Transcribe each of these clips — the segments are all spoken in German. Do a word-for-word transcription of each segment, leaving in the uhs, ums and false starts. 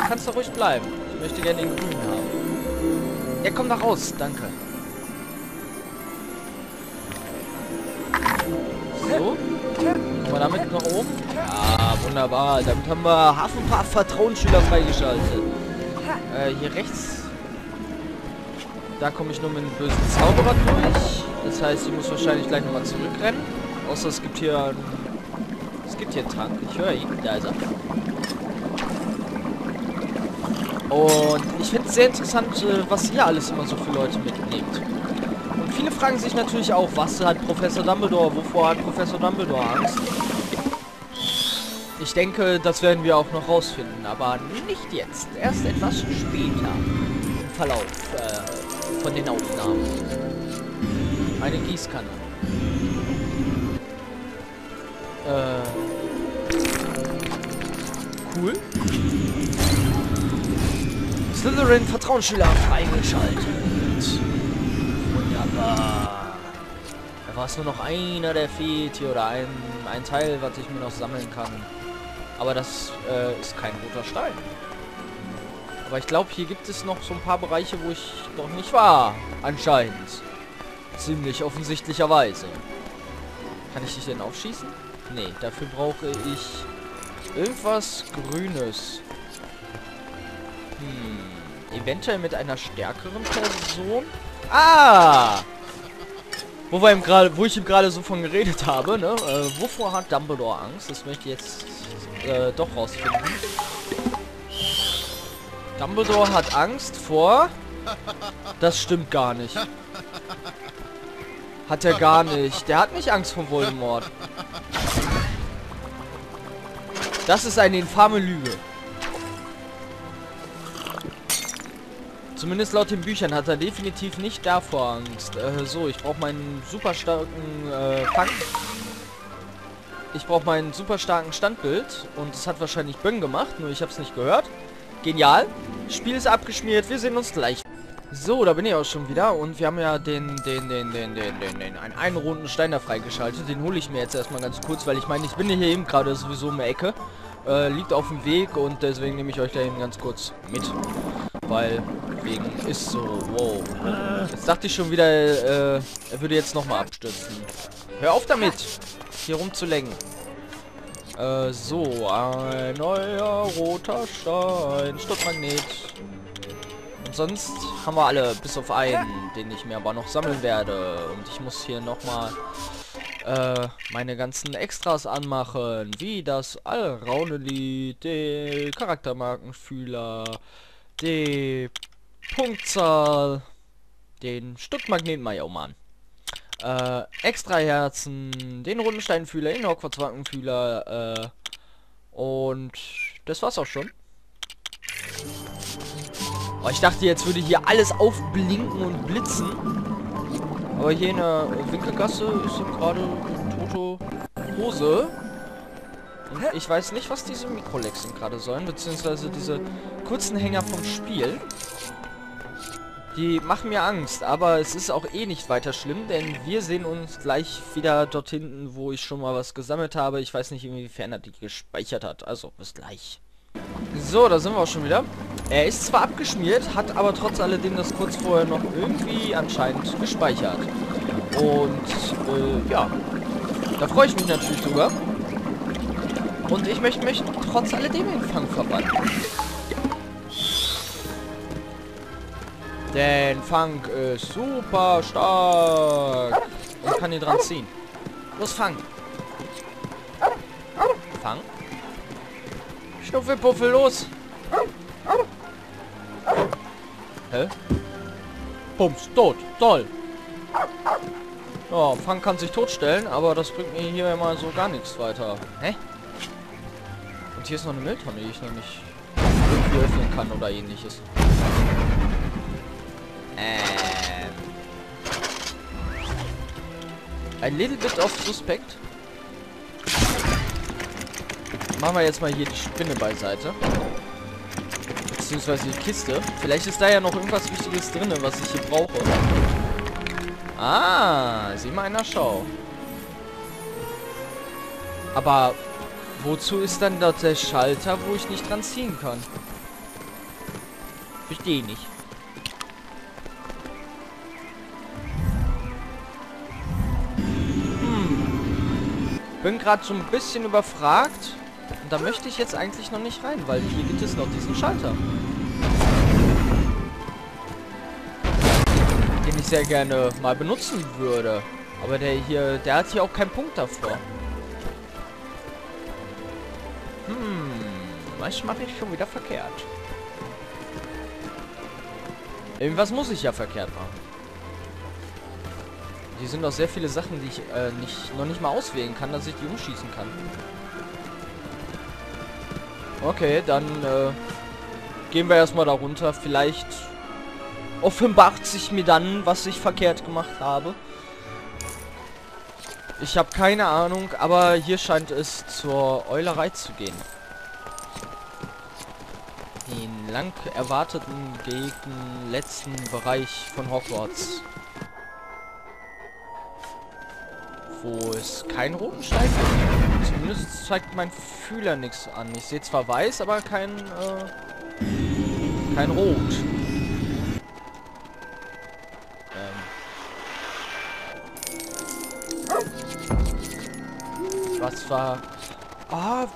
kannst du ruhig bleiben. Ich möchte gerne den grünen haben. Ja, komm da raus. Danke. So. Kommen wir damit nach oben? Ja, wunderbar. Damit haben wir Hufflepuff Vertrauensschüler freigeschaltet. Äh, hier rechts. Da komme ich nur mit einem bösen Zauberer durch. Das heißt, ich muss wahrscheinlich gleich nochmal zurückrennen. Außer es gibt hier einen... Es gibt hier einen Trank. Ich höre ihn. Da ist er. Und ich finde es sehr interessant, was ihr alles immer so für Leute mitnehmt. Und viele fragen sich natürlich auch, was hat Professor Dumbledore? Wovor hat Professor Dumbledore Angst? Ich denke, das werden wir auch noch rausfinden. Aber nicht jetzt. Erst etwas später. Im Verlauf äh, von den Aufnahmen. Eine Gießkanne. Äh... Cool. Slytherin Vertrauensschüler freigeschaltet. Wunderbar. Da war es nur noch einer, der fehlt hier. Oder ein, ein Teil, was ich mir noch sammeln kann. Aber das äh, ist kein roter Stein. Aber ich glaube, hier gibt es noch so ein paar Bereiche, wo ich noch nicht war. Anscheinend. Ziemlich offensichtlicherweise. Kann ich dich denn aufschießen? Nee, dafür brauche ich irgendwas Grünes. Hm, eventuell mit einer stärkeren Person? Ah! Wo, wir ihm grade, wo ich ihm gerade so von geredet habe, ne? Äh, wovor hat Dumbledore Angst? Das möchte ich jetzt äh, doch rausfinden. Dumbledore hat Angst vor... Das stimmt gar nicht. Hat er gar nicht. Der hat nicht Angst vor Voldemort. Das ist eine infame Lüge. Zumindest laut den Büchern hat er definitiv nicht davor Angst. Äh, so, ich brauche meinen super starken äh, Fang. Ich brauche meinen super starken Standbild. Und das hat wahrscheinlich Böng gemacht, nur ich habe es nicht gehört. Genial. Spiel ist abgeschmiert. Wir sehen uns gleich. So, da bin ich auch schon wieder. Und wir haben ja den, den, den, den, den, den, den, einen, einen runden Stein da freigeschaltet. Den hole ich mir jetzt erstmal ganz kurz, weil ich meine, ich bin hier eben gerade sowieso um die Ecke. Äh, liegt auf dem Weg und deswegen nehme ich euch da eben ganz kurz mit. Weil, wegen ist so, wow. Jetzt dachte ich schon wieder, äh, er würde jetzt nochmal abstürzen. Hör auf damit, hier rumzulenken. Äh, so, ein neuer roter Stein, Stuckmagnet. Und sonst haben wir alle, bis auf einen, den ich mir aber noch sammeln werde. Und ich muss hier nochmal äh, meine ganzen Extras anmachen, wie das Alraunelied, den Charaktermarkenfühler, die Punktzahl, den Stuckmagnetmajaumann, äh, extra Herzen, den Rundensteinfühler, den Hogwarts-Wackenfühler, äh, und das war's auch schon. Oh, ich dachte, jetzt würde hier alles aufblinken und blitzen. Aber hier in der Winkelgasse ist gerade tote Hose. Und ich weiß nicht, was diese Mikrolexen gerade sollen, beziehungsweise diese kurzen Hänger vom Spiel. Die machen mir Angst, aber es ist auch eh nicht weiter schlimm, denn wir sehen uns gleich wieder dort hinten, wo ich schon mal was gesammelt habe. Ich weiß nicht, inwiefern er die gespeichert hat, also bis gleich. So, da sind wir auch schon wieder. Er ist zwar abgeschmiert, hat aber trotz alledem das kurz vorher noch irgendwie anscheinend gespeichert. Und, äh, ja. Da freue ich mich natürlich drüber. Und ich möchte mich trotz alledem in den Fang verwandeln. Denn Fang ist super stark. Und kann ihn dran ziehen. Los, Fang. Fang. Schnuffelpuffel, los. Hä? Pumps, tot. Toll. Ja, Fang kann sich totstellen, aber das bringt mir hier mal so gar nichts weiter. Hä? Und hier ist noch eine Mülltonne, die ich noch nicht irgendwie öffnen kann oder ähnliches. Ähm. Ein little bit of suspect. Machen wir jetzt mal hier die Spinne beiseite. Beziehungsweise die Kiste. Vielleicht ist da ja noch irgendwas Wichtiges drin, was ich hier brauche. Ah, sieh mal einer Schau. Aber wozu ist dann dort der Schalter, wo ich nicht dran ziehen kann? Verstehe nicht. Hm. Bin gerade so ein bisschen überfragt. Und da möchte ich jetzt eigentlich noch nicht rein, weil hier gibt es noch diesen Schalter. Den ich sehr gerne mal benutzen würde. Aber der hier, der hat hier auch keinen Punkt davor. Hm, was mache ich schon wieder verkehrt? Irgendwas muss ich ja verkehrt machen. Hier sind noch sehr viele Sachen, die ich äh, nicht, noch nicht mal auswählen kann, dass ich die umschießen kann. Okay, dann äh, gehen wir erstmal da runter. Vielleicht offenbart sich mir dann, was ich verkehrt gemacht habe. Ich habe keine Ahnung, aber hier scheint es zur Eulerei zu gehen. Den lang erwarteten gegen letzten Bereich von Hogwarts. Wo es keinen roten Streifen gibt. Zumindest zeigt mein Fühler nichts an. Ich sehe zwar weiß, aber kein, äh, kein Rot. Was war... Ah...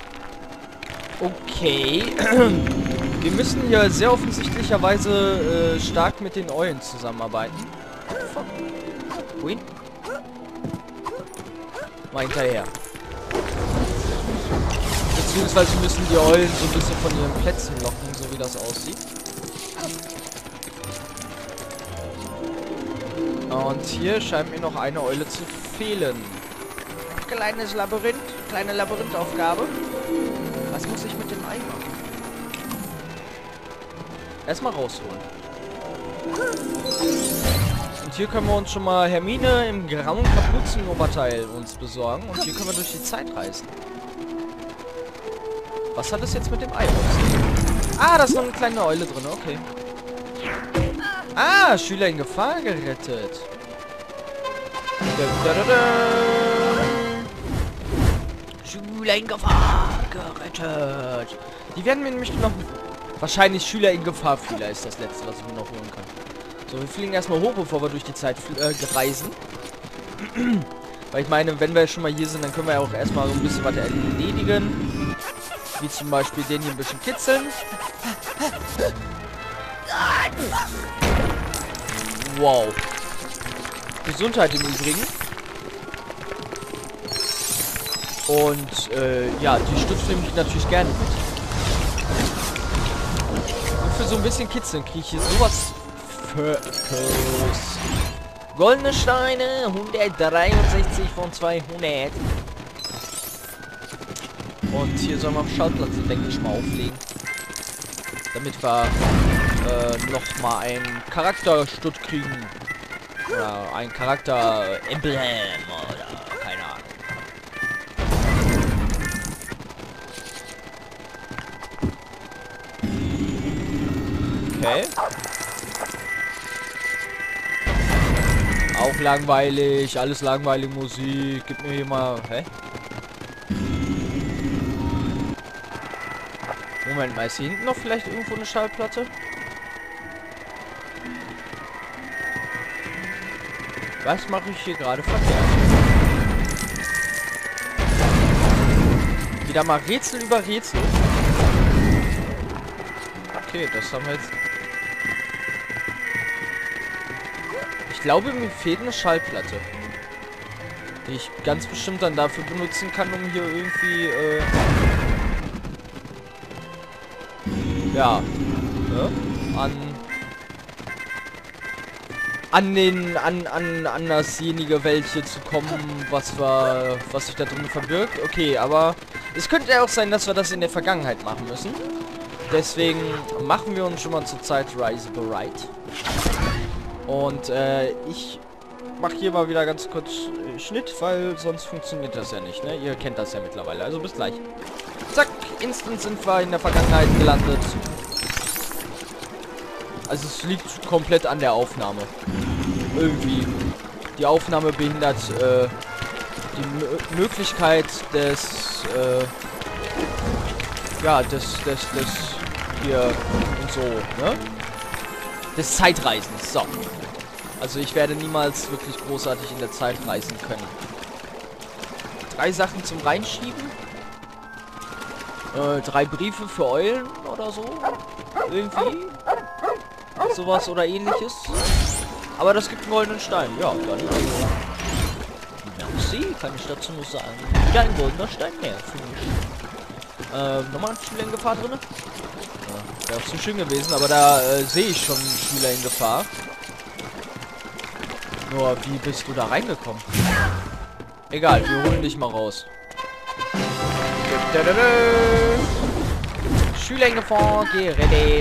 Okay. Wir müssen hier sehr offensichtlicherweise äh, stark mit den Eulen zusammenarbeiten. Fuck. Wohin? Mal hinterher. Beziehungsweise müssen die Eulen so ein bisschen von ihren Plätzen locken, so wie das aussieht. Und hier scheint mir noch eine Eule zu fehlen. Kleines Labyrinth, kleine Labyrinthaufgabe. Was muss ich mit dem Ei machen? Erstmal rausholen. Und hier können wir uns schon mal Hermine im grauen Kapuzenoberteil uns besorgen. Und hier können wir durch die Zeit reisen. Was hat es jetzt mit dem Ei aus? Ah, da ist noch eine kleine Eule drin, okay. Ah, Schüler in Gefahr gerettet. Da, da, da, da. Schüler in Gefahr gerettet. Die werden mir nämlich noch... Wahrscheinlich Schüler in Gefahr Fühler ist das letzte, was ich mir noch holen kann. So, wir fliegen erstmal hoch, bevor wir durch die Zeit äh, reisen. Weil ich meine, wenn wir schon mal hier sind, dann können wir ja auch erstmal so ein bisschen was erledigen. Wie zum Beispiel den hier ein bisschen kitzeln. Wow. Gesundheit im Übrigen. Und, äh, ja, die Stütze nehme ich natürlich gerne mit. Und für so ein bisschen Kitzeln kriege ich hier sowas für goldene Steine, hundertdreiundsechzig von zweihundert. Und hier sollen wir auf Schaltplatz, denke ich mal, auflegen. Damit wir äh, nochmal ein Charakterstück kriegen. Oder ein Charakter-Emblem oder keine Ahnung. Okay. Auch langweilig, alles langweilig Musik. Gib mir hier mal... Hä? Moment mal, ist hier hinten noch vielleicht irgendwo eine Schallplatte? Was mache ich hier gerade verkehrt? Wieder mal Rätsel über Rätsel. Okay, das haben wir jetzt... Ich glaube, mir fehlt eine Schallplatte. Die ich ganz bestimmt dann dafür benutzen kann, um hier irgendwie, äh... ja, ne? An... an den, an, an, an dasjenige welche zu kommen, was war, was sich da drin verbirgt. Okay, aber es könnte ja auch sein, dass wir das in der Vergangenheit machen müssen. Deswegen machen wir uns schon mal zur Zeit Rise bereit. Und äh, ich mache hier mal wieder ganz kurz äh, Schnitt, weil sonst funktioniert das ja nicht, ne? Ihr kennt das ja mittlerweile, also bis gleich. Zack, instant sind wir in der Vergangenheit gelandet. Also es liegt komplett an der Aufnahme. Irgendwie. Die Aufnahme behindert äh, die M Möglichkeit des, äh, ja, des, des, des hier und so, ne? Des Zeitreisens, so. Also ich werde niemals wirklich großartig in der Zeit reisen können. Drei Sachen zum Reinschieben. Äh, drei Briefe für Eulen oder so. Irgendwie. Sowas oder ähnliches. Aber das gibt einen goldenen Stein. Ja, dann also. Merci, kann ich dazu nur sagen. Wieder ein goldener Stein mehr für mich. Ähm, nochmal ein Schüler in Gefahr drin. Ja, wäre auch zu schön gewesen, aber da äh, sehe ich schon einen Schüler in Gefahr. Nur, wie bist du da reingekommen? Egal, wir holen dich mal raus. Schüler in Gefahr, gerettet.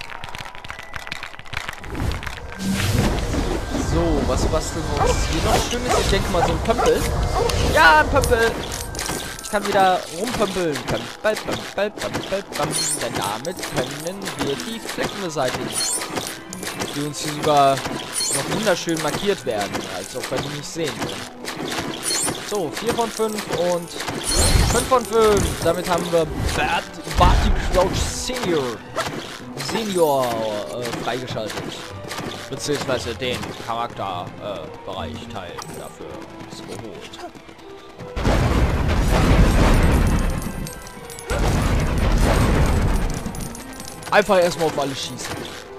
So, was basteln wir uns hier noch Schönes? Ich denke mal so ein Pömpel. Ja, ein Pömpel. Ich kann wieder rumpömpeln. Pömpel, Pömpel, Pömpel, Pömpel. Denn damit können wir die Flecken beseitigen. Die uns hier sogar noch wunderschön markiert werden. Als ob wir die nicht sehen können. So, vier von fünf und fünf von fünf. Damit haben wir Bart, Barty Crouch Senior. Senior äh, freigeschaltet. Beziehungsweise den Charakterbereich äh, Teil dafür ist geholt. Einfach erstmal auf alles schießen.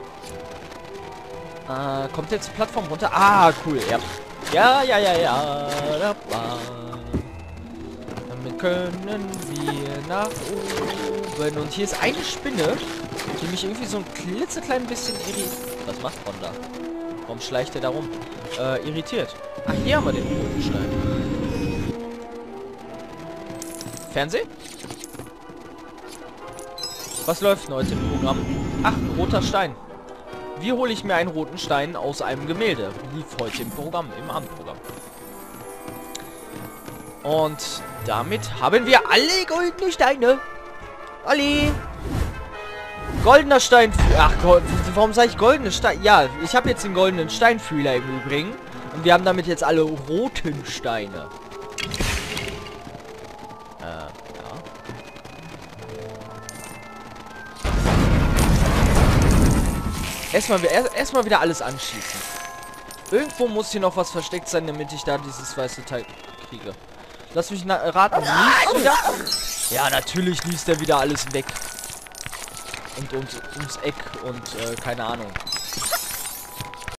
Äh, kommt jetzt die Plattform runter? Ah, cool, ja. Ja, ja, ja, ja. Da war. Damit können wir nach oben. Und hier ist eine Spinne, die mich irgendwie so ein klitzeklein bisschen irritiert. Was macht Honda? Warum schleicht er da rum? Äh, irritiert. Ach, hier haben wir den roten Stein. Fernsehen? Was läuft denn heute im Programm? Ach, ein roter Stein. Wie hole ich mir einen roten Stein aus einem Gemälde? Lief heute im Programm, im Abendprogramm. Und damit haben wir alle goldene Steine. Alle. Goldener Stein. Ach Gott, warum sage ich goldene Stein? Ja, ich habe jetzt den goldenen Steinfühler im Übrigen. Und wir haben damit jetzt alle roten Steine. Äh, ja. Erstmal erst, erstmal wieder alles anschießen. Irgendwo muss hier noch was versteckt sein, damit ich da dieses weiße Teil kriege. Lass mich raten. Niest wieder? Ja, natürlich niest er wieder alles weg. Und, und ums Eck und äh, keine Ahnung.